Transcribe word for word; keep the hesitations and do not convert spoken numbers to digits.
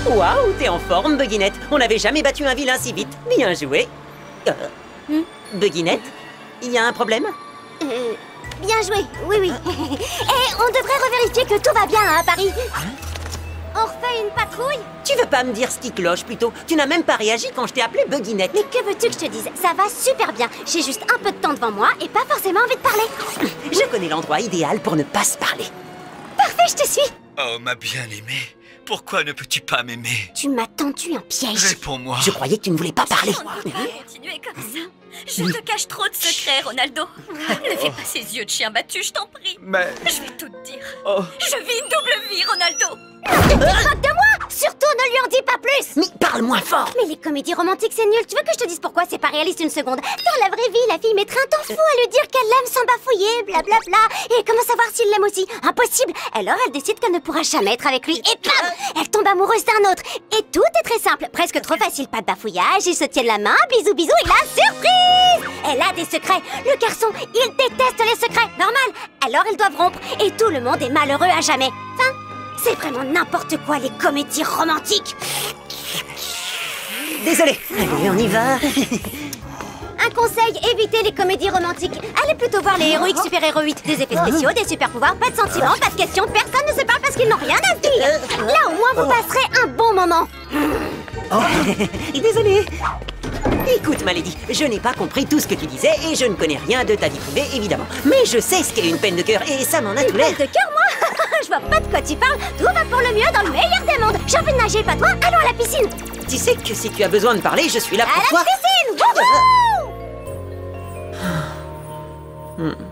Waouh, t'es en forme, Buginette. On n'avait jamais battu un vilain si vite. Bien joué. Euh, hmm? Buginette, il y a un problème? Euh, bien joué, oui, oui. Et on devrait revérifier que tout va bien hein, à Paris. On refait une patrouille? Tu veux pas me dire ce qui cloche plutôt? Tu n'as même pas réagi quand je t'ai appelé Buginette. Mais que veux-tu que je te dise? Ça va super bien. J'ai juste un peu de temps devant moi et pas forcément envie de parler. Je connais l'endroit idéal pour ne pas se parler. Parfait, je te suis. Oh, ma bien-aimée, pourquoi ne peux-tu pas m'aimer? Tu m'as tendu un piège. Réponds-moi. Je croyais que tu ne voulais pas parler. On ne peut pas continuer comme ça. Je te cache trop de secrets, Ronaldo. Ne fais pas ces yeux de chien battu, je t'en prie. Mais... Je vais tout te dire. Oh. Je vis une double vie, Ronaldo. Moque de moi! Surtout ne lui en dis pas plus! Mais parle moins fort. Mais les comédies romantiques c'est nul. Tu veux que je te dise pourquoi c'est pas réaliste une seconde? Dans la vraie vie, la fille mettrait un temps fou à lui dire qu'elle l'aime sans bafouiller, blablabla. Et comment savoir s'il l'aime aussi? Impossible! Alors elle décide qu'elle ne pourra jamais être avec lui. Et bam! Elle tombe amoureuse d'un autre. Et tout est très simple. Presque trop facile. Pas de bafouillage. Ils se tiennent la main. Bisous bisous. Et la surprise! Elle a des secrets. Le garçon, il déteste les secrets. Normal. Alors ils doivent rompre. Et tout le monde est malheureux à jamais. Fin. C'est vraiment n'importe quoi, les comédies romantiques. Désolé. Allez, on y va. Un conseil, évitez les comédies romantiques. Allez plutôt voir les héroïques super-héroïques. Des effets spéciaux, des super-pouvoirs, pas de sentiments, pas de questions. Personne ne se parle parce qu'ils n'ont rien à se dire. Là, au moins, vous passerez un bon moment. Oh. Désolé. Écoute, ma lady, je n'ai pas compris tout ce que tu disais et je ne connais rien de ta vie privée, évidemment. Mais je sais ce qu'est une peine de cœur et ça m'en a tout Une l'air. peine de cœur, moi? Je vois pas de quoi tu parles. Tout va pour le mieux dans le meilleur des mondes. J'ai envie de nager, pas toi. Allons à la piscine. Tu sais que si tu as besoin de parler, je suis là À pour la toi. piscine. Wouhou! Hmm.